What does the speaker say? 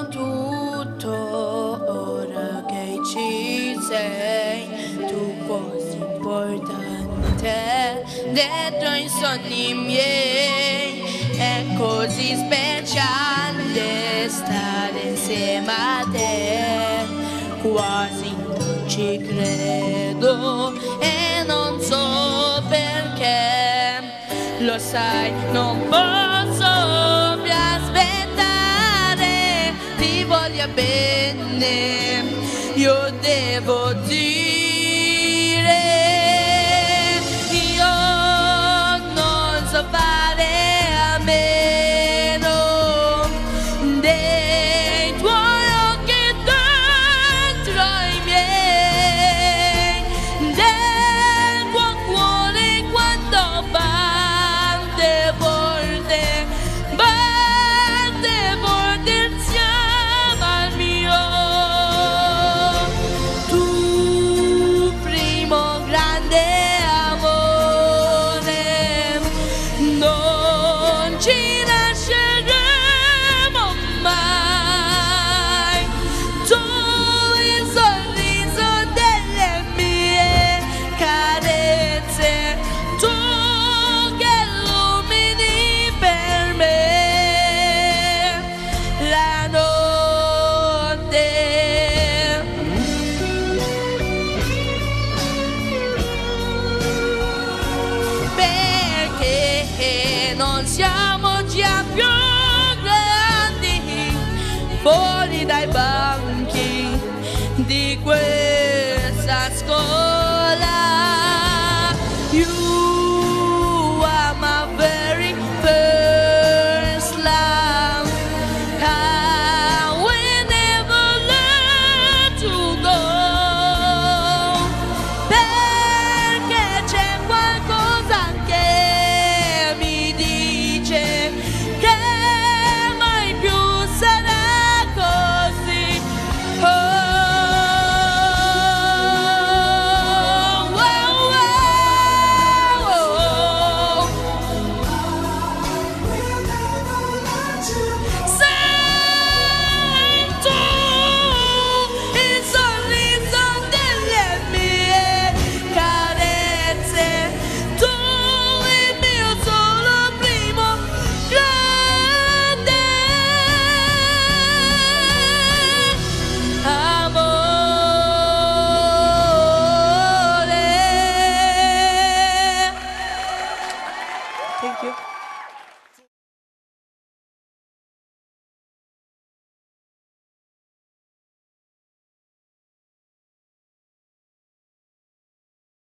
tutto ora che ci sei, tu così importante dentro i sogni miei. È così speciale stare insieme a te, quasi non ci credo e non so perché. Lo sai, non posso più aspettare, ti voglio bene, io devo dire, io non so fare a meno dei tuoi occhi dentro i miei, del tuo cuore quando batte forte insieme al mio. Tu primo grande amore, non ci lasceremo mai. Tu il sorriso delle mie carezze, tu che illumini per me la notte. Perché non siamo già più grandi, fuori dai banchi di questa scuola.